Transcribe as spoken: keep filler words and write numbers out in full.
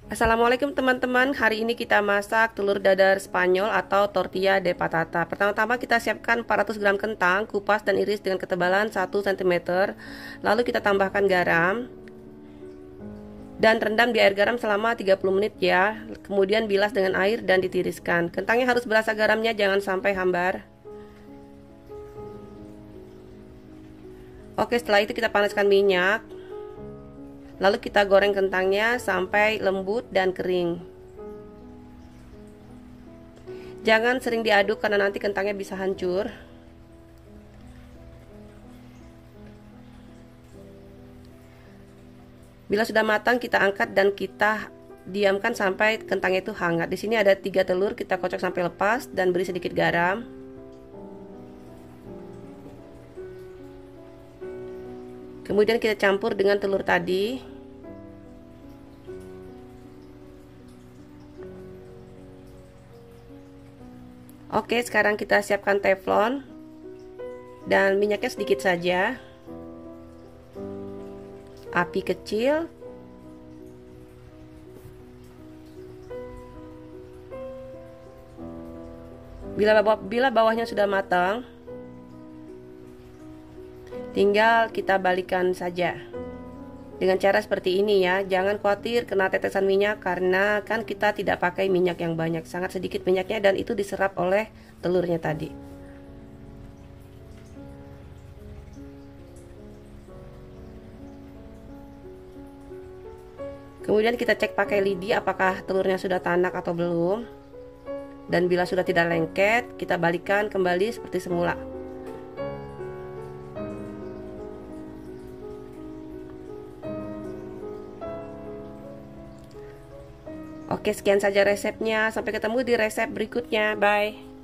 Assalamualaikum teman-teman. Hari ini kita masak telur dadar Spanyol atau tortilla de patata. Pertama-tama kita siapkan empat ratus gram kentang, kupas dan iris dengan ketebalan satu sentimeter. Lalu kita tambahkan garam dan rendam di air garam selama tiga puluh menit ya. Kemudian bilas dengan air dan ditiriskan. Kentangnya harus berasa garamnya, jangan sampai hambar. Oke, setelah itu kita panaskan minyak. Lalu kita goreng kentangnya sampai lembut dan kering. Jangan sering diaduk karena nanti kentangnya bisa hancur. Bila sudah matang kita angkat dan kita diamkan sampai kentangnya itu hangat. Di sini ada tiga telur, kita kocok sampai lepas dan beri sedikit garam. Kemudian kita campur dengan telur tadi. Oke, sekarang kita siapkan teflon dan minyaknya sedikit saja. Api kecil. Bila bawah, bila bawahnya sudah matang, tinggal kita balikan saja dengan cara seperti ini ya. Jangan khawatir kena tetesan minyak karena kan kita tidak pakai minyak yang banyak, sangat sedikit minyaknya dan itu diserap oleh telurnya tadi. Kemudian kita cek pakai lidi apakah telurnya sudah tanak atau belum. Dan bila sudah tidak lengket, kita balikan kembali seperti semula. Oke, sekian saja resepnya. Sampai ketemu di resep berikutnya. Bye.